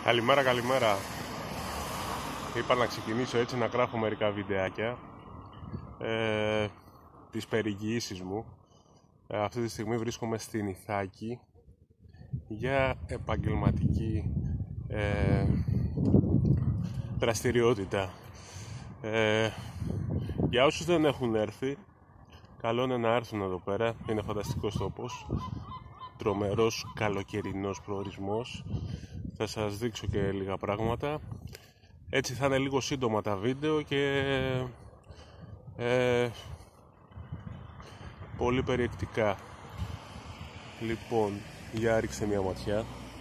Καλημέρα, καλημέρα. Είπα να ξεκινήσω έτσι να γράφω μερικά βιντεάκια τις περιηγήσεις μου. Αυτή τη στιγμή βρίσκομαι στην Ιθάκη για επαγγελματική δραστηριότητα. Για όσους δεν έχουν έρθει, καλό είναι να έρθουν εδώ πέρα. Είναι φανταστικός τόπος, τρομερός καλοκαιρινός προορισμός. Θα σας δείξω και λίγα πράγματα. Έτσι θα είναι λίγο σύντομα τα βίντεο και πολύ περιεκτικά. Λοιπόν, για ρίξτε μια ματιά.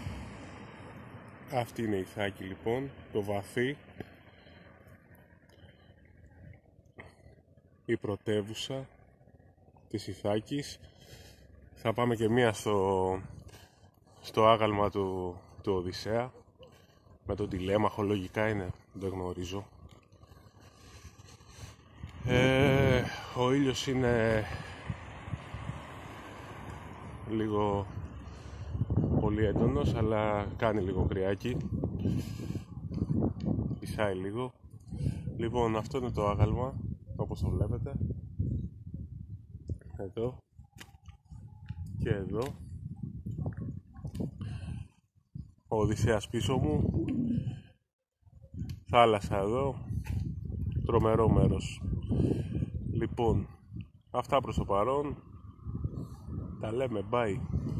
Αυτή είναι η Ιθάκη, λοιπόν, το βαθύ, η πρωτεύουσα της Ιθάκης. Θα πάμε και μία στο άγαλμα του Οδυσσέα, με τον τηλέμαχο, λογικά είναι, δεν γνωρίζω. Ο ήλιος είναι λίγο πολύ έντονος, αλλά κάνει λίγο κρυάκι, φυσάει λίγο. Λοιπόν, αυτό είναι το άγαλμα, όπως το βλέπετε, εδώ και εδώ. Ο Οδυσσέας πίσω μου, θάλασσα εδώ, τρομερό μέρος. Λοιπόν, αυτά προς το παρόν, τα λέμε, bye.